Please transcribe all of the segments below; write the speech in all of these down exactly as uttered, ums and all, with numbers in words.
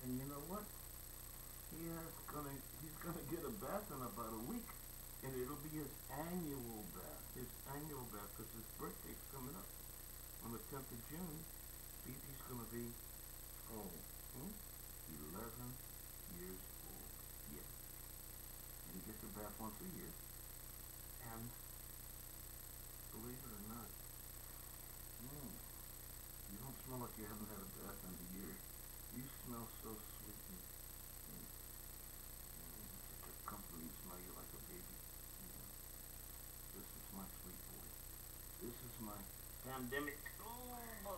And you know what? He has gonna he's gonna get a bath in about a week, and it'll be his annual bath. His annual bath, because his birthday's coming up on the tenth of June. B B's gonna be oh hmm, eleven years old. Yeah, and he gets a bath once a year. And believe it or not, mm, you don't smell like you haven't had a bath in a year. You smell so sweet and, and, and such a comfort. You smell you like a baby. Yeah. This is my sweet boy. This is my pandemic. Oh,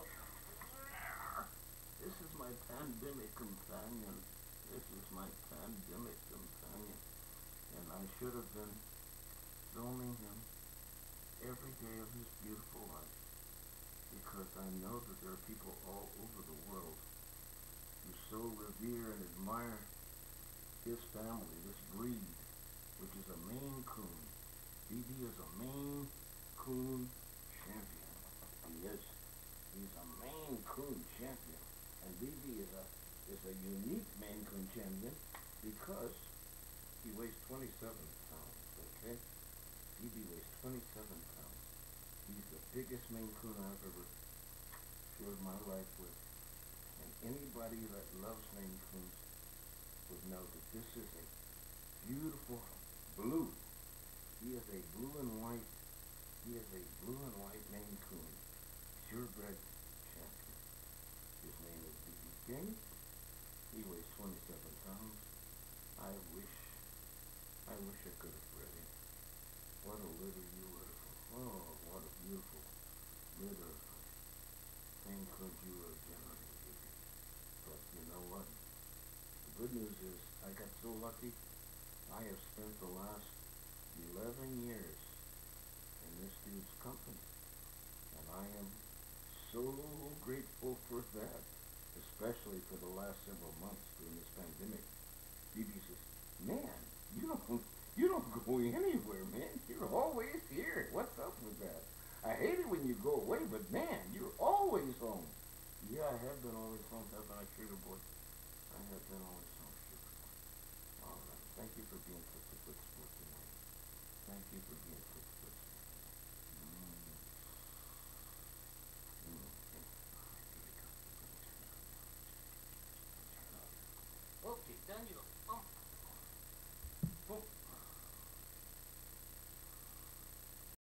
this is my pandemic companion. This is my pandemic companion. And I should have been filming him every day of his beautiful life, because I know that there are people all over the world who so revere and admire his family, this breed, which is a Maine Coon. B B is a Maine Coon champion. He is. He's a Maine Coon champion. And B B is a is a unique Maine Coon champion because he weighs twenty-seven pounds, okay? B B weighs twenty-seven pounds. He's the biggest Maine Coon I've ever shared my life with. And anybody that loves Maine Coons would know that this is a beautiful blue. He is a blue and white, he is a blue and white Maine Coon, purebred champion. His name is B B King. He weighs twenty-seven pounds. I wish, I wish I could have bred him. What a litter you would have. Oh, what a beautiful litter of Maine Coons you would have generated. But you know what? The good news is I got so lucky. I have spent the last eleven years in this dude's company. And I am so grateful for that, especially for the last several months during this pandemic. B B says, man, you don't, you don't go anywhere, man. You're always here. What's up with that? I hate it when you go away, but man, you're always home. Yeah, I have been always home, haven't I, Sugar Boy? I have been always home, Sugar Boy. All right. Thank you for being such a good sport tonight. Thank you for being such a good sport. Mm. Mm. Okay. Okay, Daniel.